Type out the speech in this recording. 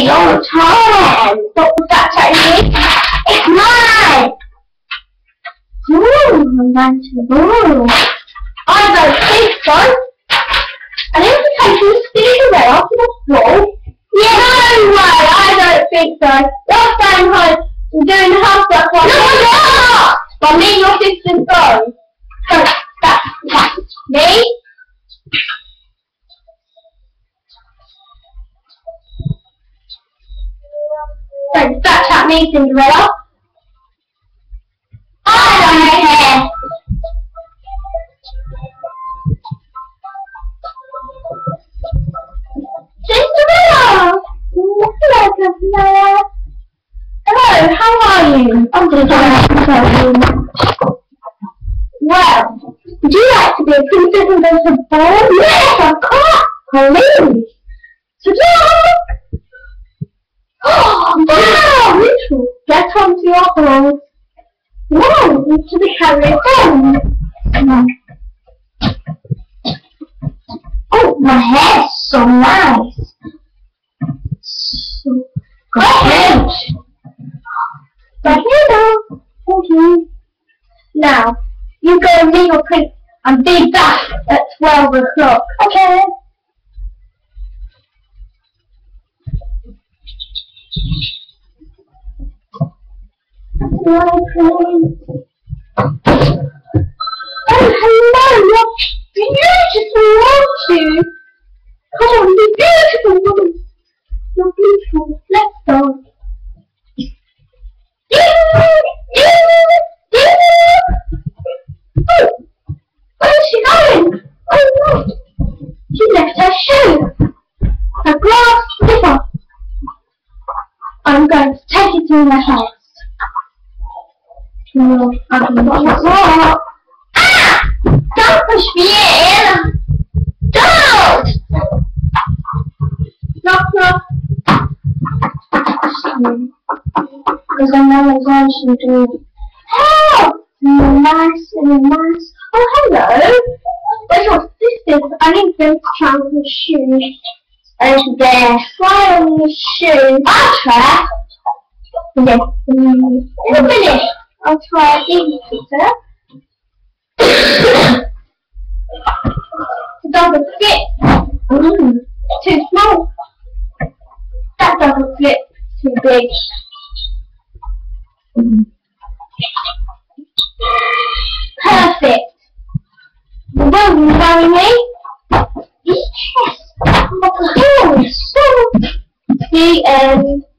me all the time. Stop touching me. It's mine. Ooh, I'm going to. Ooh. I don't think so. I need to take you Cinderella to the floor. Yeah. No way, I don't think so. You're staying home and doing the house work while you're not. But me and your sisters go. So that's me. Don't touch at me, Cinderella. I don't care. Cinderella! Hello, Cinderella. Hello, how are you? I'm doing well. Well, would you like to be a princess and go to the ball? Yes, of course. Please. Ta-da! Oh, wow! Little, get onto your horse. Wow, into the carriage home. Oh, my hair's so nice. So great. Right here now. Thank you. Now, you go and meet your prince and be back at 12 o'clock. Okay. My prince. Oh, hello. You're beautiful, aren't you? Come on, you're beautiful, woman. You're beautiful. Let's go. Oh, where's she going? Oh no, she left her shoe. Her glass slipper. I'm going to take it to the house. Ah! Don't push me in! Don't! Knock, knock. Because I know what I should do. Help! Nice and nice. Oh, hello. Where's your sisters? I need them to try on the shoes. Over there. Try on the shoes. I'll try. Yes. In a minute. I'll try these, Peter. It doesn't fit. Too small. That doesn't fit. Too big. Perfect. Won't you marry me? Yes. Oh, so. The end.